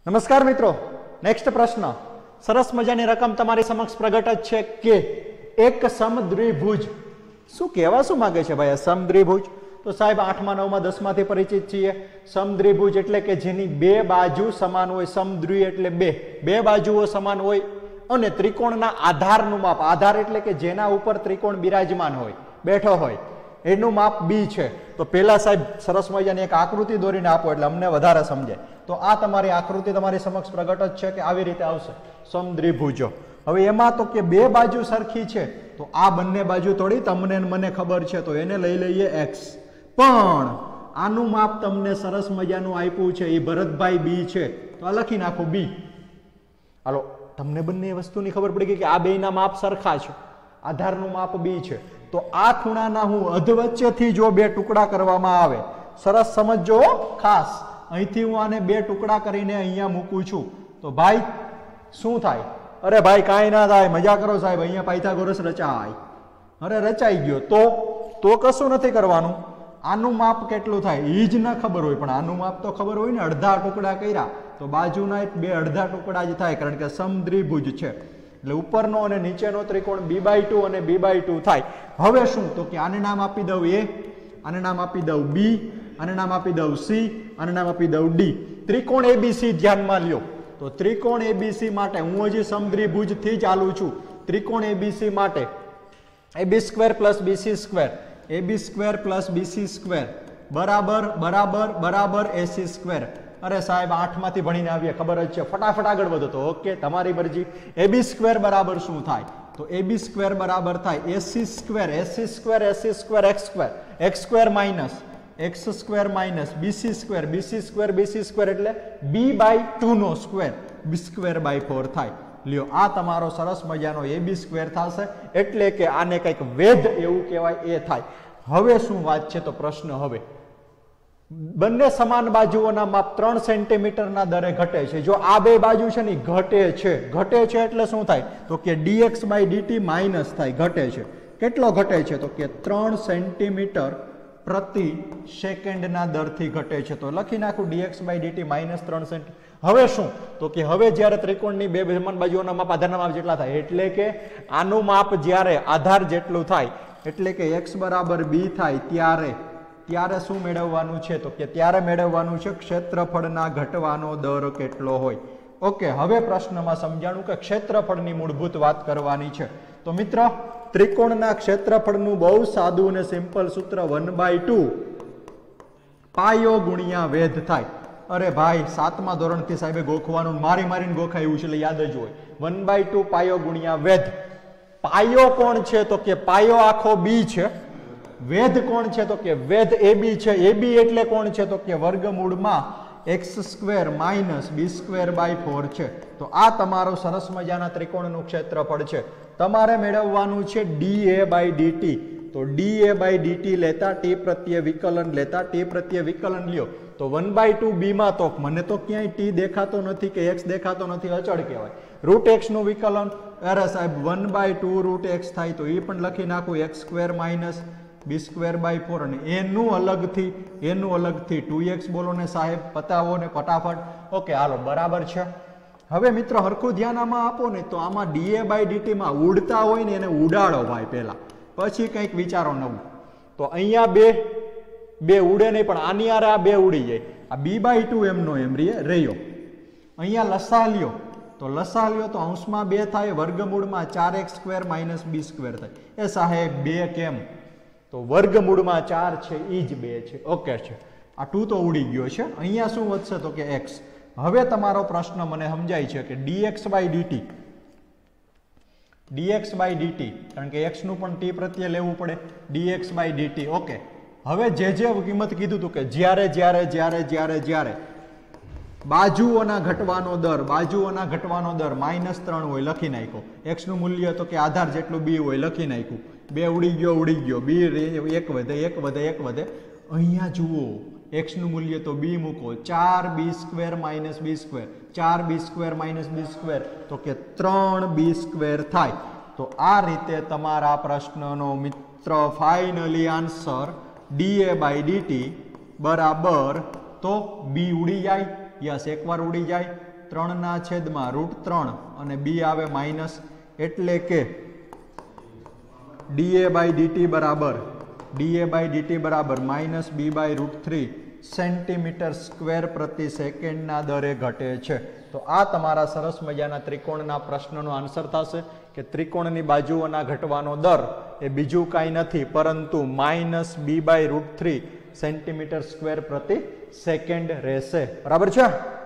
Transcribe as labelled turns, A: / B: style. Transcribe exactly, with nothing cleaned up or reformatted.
A: નમસ્કાર મિત્રો, નેક્સ્ટ પ્રશ્ન સરસ મજાની રકમ તમારી સમક્ષ પ્રગટ જ છે કે એક સમદ્વિભુજ. શું કહેવા શું માંગે છે ભાઈ? સમદ્વિભુજ તો સાહેબ આઠમા નવમા દસમાંથી પરિચિત છીએ. સમદ્વિભુજ એટલે કે જેની બે બાજુ સમાન હોય. સમદ્વિ એટલે બે બે બાજુઓ સમાન હોય અને ત્રિકોણના આધારનું માપ, આધાર એટલે કે જેના ઉપર ત્રિકોણ બિરાજમાન હોય, બેઠો હોય, એનું માપ બી છે. તો પેલા સાહેબ સરસ મજાની એક આકૃતિ દોરીને આપો એટલે અમને વધારે સમજાય. તો આ તમારી આકૃતિ તમારી સમક્ષ પ્રગટ જ છે કે આવી રીતે આવશે સમદ્વિભુજો. હવે એમાં તો કે બે બાજુ સરખી છે તો આ બંને બાજુ થોડી તમને મને ખબર છે તો એને લઈ લઈએ એક્સ. પણ આનું માપ તમને સરસ મજાનું આપ્યું છે, એ ભરતભાઈ બી છે તો આ લખી નાખો બી. હાલો, તમને બંને વસ્તુની ખબર પડી ગઈ કે આ બેયના માપ સરખા છે, આધારનું માપ બી છે. તો આ ખૂણાના હું અધવચ્ચેથી જો બે ટુકડા કરવામાં આવે, સરસ સમજજો ખાસ, અહીંથી હું આને બે ટુકડા કરીને અહીંયા મૂકું છું તો ભાઈ શું થાય? અરે ભાઈ કાંઈ ના થાય, મજા કરો સાહેબ, અહીંયા પાયથાગોરસ રચાય. અરે રચાઈ ગયો તો તો કશું નથી કરવાનું. આનું માપ કેટલું થાય એ જ ના ખબર હોય, પણ આનું માપ તો ખબર હોય ને. અડધા ટુકડા કર્યા તો બાજુના બે અડધા ટુકડા જ થાય, કારણ કે સમદ્વિભુજ છે એટલે ઉપરનો અને નીચેનો ત્રિકોણ બી બાય ટુ અને બી બાય ટુ થાય. હવે શું તો કે આને નામ આપી દઉં એ, આને નામ આપી દઉં બી, આને નામ આપી દઉં સી, આને નામ આપી દઉં ડી. ત્રિકોણ એબીસી ધ્યાનમાં લ્યો તો ત્રિકોણ એબીસી માટે હું હજી સમદ્વિભુજ થી ચાલુ છું. ત્રિકોણ એબીસી માટે AB square plus BC square, AB square plus BC square બરાબર બરાબર બરાબર એસી સ્ક્વેર. અરે સાહેબ આઠમાંથી ભણીને આવીએ, ખબર જ છે, ફટાફટ આગળ વધો તો ઓકે તમારી મરજી. એબી સ્ક્વેર બરાબર શું થાય તો એબી સ્ક્વેર બરાબર થાય AC square, AC square AC square X square, X square minus X square minus BC square, BC square BC square એટલે બી બાય ટુ નો square, B square by four થાય. લ્યો આ તમારો સરસ મજાનો એબી સ્ક્વેર થશે, એટલે કે આને કંઈક વેધ એવું કહેવાય એ થાય. હવે શું વાત છે તો પ્રશ્ન, હવે બંને સમાન બાજુઓના માપ ત્રણ સેન્ટીમીટરના દરે ઘટે છે. જો આ બે બાજુ છે ને ઘટે છે, ઘટે છે એટલે શું થાય તો કે ડીએક્સ બાય ડીટી માઇનસ થાય, ઘટે છે. કેટલો ઘટે છે તો કે ત્રણ સેન્ટીમીટર પ્રતિ સેકન્ડના દરથી ઘટે છે. તો લખી નાખું ડીએક્સ બાય ડીટી માઇનસ ત્રણ સેન્ટ. હવે શું તો કે હવે જ્યારે ત્રિકોણની બે સમાન બાજુઓના માપ આધારના માપ જેટલા થાય, એટલે કે આનું માપ જ્યારે આધાર જેટલું થાય એટલે કે એક્સ બરાબર બી થાય ત્યારે ત્યારે શું મેળવવાનું છે તો કે ત્યારે મેળવવાનું છે ક્ષેત્રફળના ઘટવાનો દર કેટલો હોય. ઓકે, હવે પ્રશ્નમાં સમજાણું કે ક્ષેત્રફળની મૂળભૂત વાત કરવાની છે. તો મિત્ર, ત્રિકોણના ક્ષેત્રફળનું બહુ સાદું અને સિમ્પલ સૂત્ર વન બાય ટુ પાયો ગુણ્યા વેધ થાય. અરે ભાઈ સાતમા ધોરણથી સાહેબે ગોખવાનું, મારી મારીને ગોખાયું છે એટલે યાદ જ હોય. વન બાય ટુ પાયો ગુણ્યા વેધ. પાયો કોણ છે તો કે પાયો આખો બી છે. વેધ કોણ છે તો કે વેધ એબી છે. એબી એટલે કોણ છે તો કે વર્ગમૂળમાં X square minus B square by four છે. તો આ તમારો સરસ મજાના ત્રિકોણનું ક્ષેત્રફળ છે. તમારે મેળવવાનું છે ડી એ બાય ડીટી. તો ડી એ બાય ડીટી લેતા ટી પ્રત્યે વિકલન લેતા ટી પ્રત્યે વિકલન લ્યો તો વન બાય ટુ બી માં તો મને તો ક્યાંય ટી દેખાતો નથી કે એક્સ દેખાતો નથી, અચળ કહેવાય. રૂટ એક્સ નું વિકલન, અરે સાહેબ one by two root X થાય તો એ પણ લખી નાખું X square minus B square by four, અને એનું અલગથી એનું અલગથી ટુ એક્સ બોલો ને સાહેબ, પતાવો ને ફટાફટ. ઓકે હાલો બરાબર છે. હવે મિત્રો હરખું ધ્યાન આમાં આપો ને તો આમાં ડીએ બાય ડીટી માં ઉડતા હોય ને એને ઉડાડો ભાઈ પહેલા, પછી કંઈક વિચારો નવું. તો અહીંયા બે બે ઉડે નહીં પણ આની આરે આ બે ઉડી જાય. આ બી બાય ટુ એમનો એમ રે રહ્યો. અહીંયા લસા લ્યો તો લસા લ્યો તો અંશમાં બે થાય, વર્ગમૂળમાં ચાર એક્સ સ્ક્વેર માઇનસ બી સ્ક્વેર થાય. એ સાહેબ બે કેમ તો વર્ગમૂળમાં ચાર છે એ જ બે છે. ઓકે છે, આ ટુ તો ઉડી ગયો છે. અહીંયા શું વધશે તો કે એક્સ. હવે તમારો પ્રશ્ન મને સમજાય છે કે d x by d t, d x by d t, કારણ કે એક્સ નું પણ ટી પ્રત્યે લેવું પડે, ડીએક્સ બાય ડીટી. ઓકે, હવે જે જે કિંમત કીધું હતું કે જ્યારે જ્યારે જ્યારે જ્યારે જ્યારે બાજુઓના ઘટવાનો દર, બાજુઓના ઘટવાનો દર માઇનસ ત્રણ હોય લખી નાખ્યો. એક્સ નું મૂલ્ય તો કે આધાર જેટલું બી હોય લખી નાખ્યું. બે ઉડી ગયો ઉડી ગયો, બી એક વધે એક વધે એક વધે. અહીંયા જુઓ એક્સ નું મૂલ્ય તો બી મૂકો, ચાર બી સ્ક્વેર માઇનસ બી સ્ક્વેર, ચાર બી સ્ક્વેર માઇનસ બી સ્ક્વેર તો કે ત્રણ બી સ્ક્વેર થાય. તો આ રીતે તમારા પ્રશ્નનો મિત્ર finally answer d A by d t બરાબર તો બી ઉડી જાય, યસ એકવાર ઉડી જાય ત્રણના છેદમાં રૂટ ત્રણ અને બી આવે માઇનસ, એટલે કે ડીએ બાય ડીટી બરાબર ડીએ બાય ડીટી બરાબર minus b by root three centimetre square પ્રતિ સેકન્ડના દરે ઘટે છે. તો આ તમારા સરસ મજાના ત્રિકોણના પ્રશ્નનો આન્સર થશે કે ત્રિકોણની બાજુઓના ઘટવાનો દર એ બીજું કાંઈ નથી પરંતુ minus b by root three centimetre square પ્રતિ સેકન્ડ રહેશે. બરાબર છે.